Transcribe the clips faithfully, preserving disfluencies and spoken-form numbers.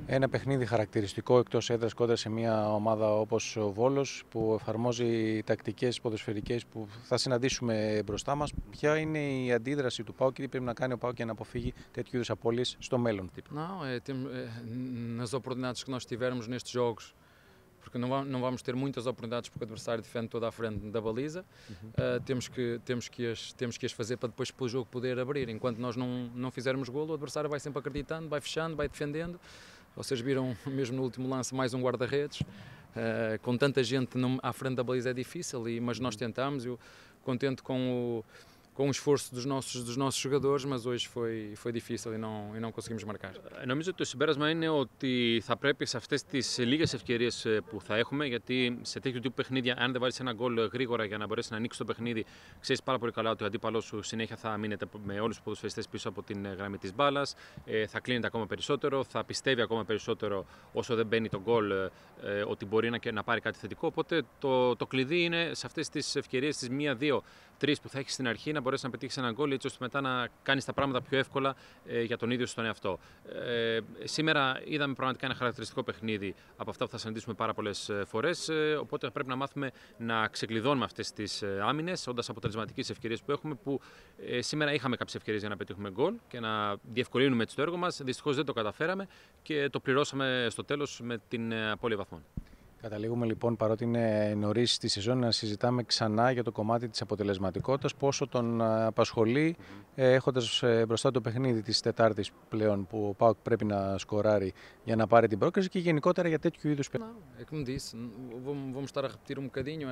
Ένα παιχνίδι χαρακτηριστικό εκτός έδρας κόντρα σε μια ομάδα όπως ο Βόλος που εφαρμόζει τακτικές ποδοσφαιρικές που θα συναντήσουμε μπροστά μας. Ποια είναι η αντίδραση του ΠΑΟΚ και τι πρέπει να κάνει ο ΠΑΟΚ για να αποφύγει τέτοιου είδους απώλειες στο μέλλον? Não, é, tem, é, nas oportunidades que nós tivermos nestes jogos, porque não vamos, não vamos ter muitas oportunidades porque o adversário defende toda a frente da baliza, uhum. uh, temos, que, temos, que as, temos que as fazer para depois pelo jogo poder abrir. Enquanto nós não, não fizermos golo, o adversário vai sempre acreditando, vai fechando, vai defendendo. Vocês viram mesmo no último lance mais um guarda-redes, uh, com tanta gente não, à frente da baliza é difícil, e, mas nós tentamos, eu contente com o, com o esforço dos nossos, dos nossos jogadores, mas hoje foi, foi difícil e não, e não conseguimos marcar. Νομίζω ότι το συμπέρασμα είναι ότι θα πρέπει σε αυτές τις λίγες ευκαιρίες που θα έχουμε, γιατί σε τέτοιου τύπου παιχνίδια, αν δεν βάλεις ένα γκολ γρήγορα για να μπορέσει να ανοίξει το παιχνίδι, ξέρεις πάρα πολύ καλά ότι ο αντίπαλος σου συνέχεια θα μείνεται με όλους τους ποδοσφαιριστές πίσω από την γραμμή της μπάλας, θα κλείνεται ακόμα περισσότερο, θα πιστεύει ακόμα περισσότερο όσο δεν μπαίνει το γκολ ότι μπορεί να, να πάρει κάτι θετικό. Οπότε το, το κλειδί είναι σε αυτές τις ευκαιρίες, τις μία, δύο, τρεις που θα έχεις στην αρχή, να μπορέσει να πετύχει ένα γκολ, έτσι ώστε μετά να κάνεις τα πράγματα πιο εύκολα ε, για τον ίδιο στον εαυτό. Ε, σήμερα είδαμε πραγματικά ένα χαρακτηριστικό παιχνίδι από αυτά που θα συναντήσουμε πάρα πολλές φορές. Ε, οπότε πρέπει να μάθουμε να ξεκλειδώνουμε αυτές τις άμυνες, όντας αποτελεσματικοί στις ευκαιρίες που έχουμε. Που ε, σήμερα είχαμε κάποιες ευκαιρίες για να πετύχουμε γκολ και να διευκολύνουμε έτσι το έργο μας. Δυστυχώς δεν το καταφέραμε και το πληρώσαμε στο τέλος με την απώλεια βαθμών. Καταλήγουμε λοιπόν, παρότι είναι νωρίς στη σεζόν, να συζητάμε ξανά για το κομμάτι της αποτελεσματικότητας, πόσο τον απασχολεί mm-hmm. έχοντας μπροστά το παιχνίδι της Τετάρτης πλέον που ο ΠΑΟΚ πρέπει να σκοράρει για να πάρει την πρόκριση και γενικότερα για τέτοιου είδους παιχνίδια. É como disse, vamos estar a repetir um bocadinho.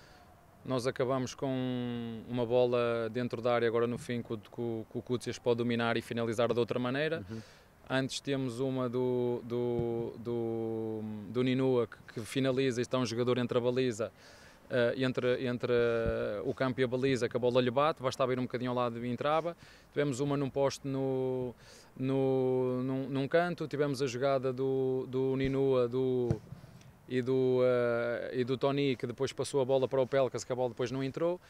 Nós acabamos com uma bola dentro da área agora no fim que o Koutsias pode dominar e finalizar de outra maneira. Mm-hmm. Antes temos uma do, do, do, do Ninua que, que finaliza e está um jogador entre a baliza, uh, entre, entre uh, o campo e a baliza, que a bola lhe bate, bastava ir um bocadinho ao lado e entrava. Tivemos uma num poste no, no, num, num canto, tivemos a jogada do, do Ninua do, e, do, uh, e do Tony, que depois passou a bola para o Pelkas, que a bola depois não entrou.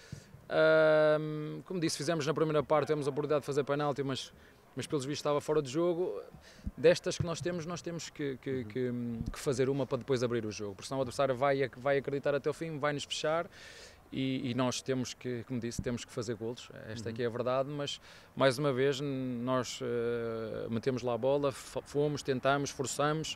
Uh, como disse, fizemos na primeira parte, temos a oportunidade de fazer penalti, mas mas pelos vistos estava fora de jogo. Destas que nós temos, nós temos que, que, que, que fazer uma para depois abrir o jogo, porque senão o adversário vai, vai acreditar até o fim, vai nos fechar e, e nós temos que, como disse, temos que fazer golos. Esta aqui é a verdade, mas mais uma vez nós uh, metemos lá a bola, fomos, tentamos, forçamos,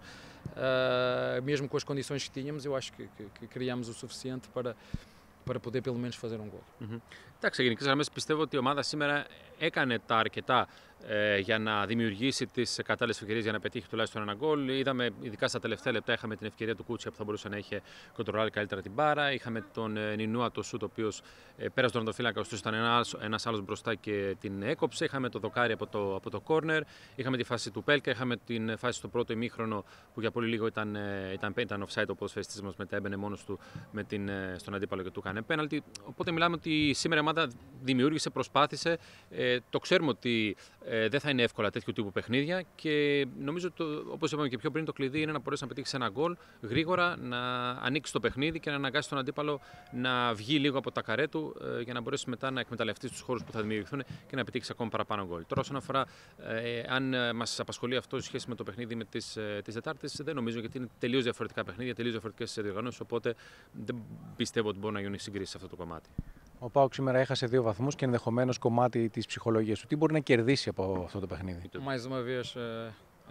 uh, mesmo com as condições que tínhamos, eu acho que, que, que criamos o suficiente para para poder pelo menos fazer um gol. Mm-hmm. Εντάξει, σε γενικές γραμμές πιστεύω ότι η ομάδα σήμερα έκανε τα αρκετά ε, για να δημιουργήσει τις κατάλληλες ευκαιρίες για να πετύχει τουλάχιστον ένα γκολ. Είδαμε, ειδικά στα τελευταία λεπτά, είχαμε την ευκαιρία του Κούτσια που θα μπορούσε να είχε κοντρολάρει καλύτερα την μπάρα. Είχαμε τον ε, Νινούα, το σούτ, ο οποίος ε, πέρασε τον ορτοφύλακα, ωστόσο ήταν ένας, ένας άλλος μπροστά και την έκοψε. Είχαμε το δοκάρι από το, από το κόρνερ. Είχαμε τη φάση του Πέλκα. Είχαμε την φάση στο πρώτο ημίχρονο που για πολύ λίγο ήταν, ε, ήταν, ήταν offside ο ποδοσφαιριστής μας, μετά έμπαινε μόνος του με την, ε, στον αντίπαλο και του έκανε πέναλτι. Οπότε μιλάμε ότι σήμερα η ομάδα δημιούργησε, προσπάθησε. Ε, το ξέρουμε ότι ε, δεν θα είναι εύκολα τέτοιου τύπου παιχνίδια και νομίζω ότι, όπως είπαμε και πιο πριν, το κλειδί είναι να μπορέσει να πετύχει ένα γκολ γρήγορα, να ανοίξει το παιχνίδι και να αναγκάσει τον αντίπαλο να βγει λίγο από τα καρέ του ε, για να μπορέσει μετά να εκμεταλλευτεί τους χώρους που θα δημιουργηθούν και να πετύχει ακόμα παραπάνω γκολ. Τώρα, όσον αφορά ε, αν ε, μας απασχολεί αυτό σε σχέση με το παιχνίδι με τις, ε, τις Τετάρτες, δεν νομίζω, γιατί είναι τελείως διαφορετικά παιχνίδια, τελείως διαφορετικές διοργανώσεις. Οπότε δεν πιστεύω ότι μπορεί να γίνουν συγκρίσεις σε αυτό το κομμάτι. Ο ΠΑΟΚ σήμερα έχασε δύο βαθμούς και ενδεχομένως κομμάτι της ψυχολογίας του. Τι μπορεί να κερδίσει από αυτό το παιχνίδι? Mais uma vez uh,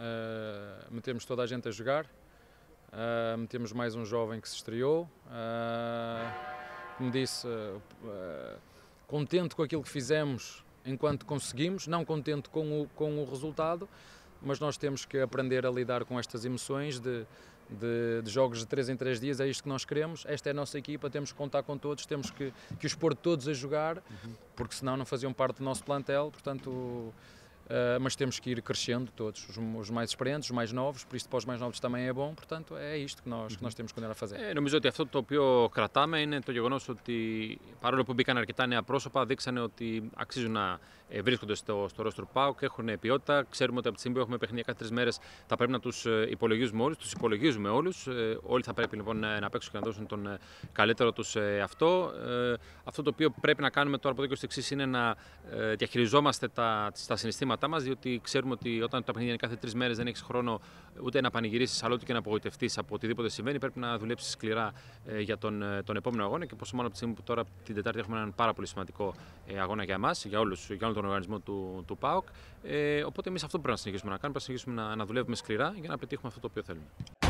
uh, metemos toda a gente a jogar, uh, metemos mais um jovem que se estreou. Uh, como disse, uh, uh, contente com aquilo que fizemos enquanto conseguimos, não contente com o, com o resultado, mas nós temos que aprender a lidar com estas emoções de De, de jogos de três em três dias, é isto que nós queremos, esta é a nossa equipa, temos que contar com todos, temos que, que os pôr todos a jogar, uhum. porque senão não faziam parte do nosso plantel, portanto, uh, mas temos que ir crescendo todos, os, os mais experientes, os mais novos, por isso para os mais novos também é bom, portanto é isto que nós, uhum. que nós temos que continuar a fazer. Ε, νομίζω ότι αυτό το οποίο κρατάμε είναι το γεγονός ότι παρόλο που μπήκαν αρκετά νέα πρόσωπα, δείξανε ότι αξίζουν να βρίσκονται στο, στο ρόστρο ΠΑΟΚ, έχουν ποιότητα. Ξέρουμε ότι από τη στιγμή που έχουμε παιχνίδια κάθε τρεις μέρες θα πρέπει να τους υπολογίζουμε όλους, τους υπολογίζουμε όλους. Ε, όλοι θα πρέπει λοιπόν να παίξουν και να δώσουν τον καλύτερο τους αυτό. Ε, αυτό το οποίο πρέπει να κάνουμε τώρα από εδώ και στο εξής είναι να ε, διαχειριζόμαστε τα, τα συναισθήματά προβλήματά μας, διότι ξέρουμε ότι όταν τα παιχνίδια είναι κάθε τρεις μέρες δεν έχεις χρόνο ούτε να πανηγυρίσεις, αλλά ούτε και να απογοητευτείς από οτιδήποτε συμβαίνει. Πρέπει να δουλέψεις σκληρά ε, για τον, τον επόμενο αγώνα και πόσο μάλλον από τη στιγμή που τώρα την Τετάρτη έχουμε έναν πάρα πολύ σημαντικό ε, αγώνα για εμάς, για, όλους, για όλο τον οργανισμό του, του ΠΑΟΚ. Ε, οπότε εμείς αυτό πρέπει να συνεχίσουμε να κάνουμε, πρέπει να συνεχίσουμε να, να δουλεύουμε σκληρά για να πετύχουμε αυτό το οποίο θέλουμε.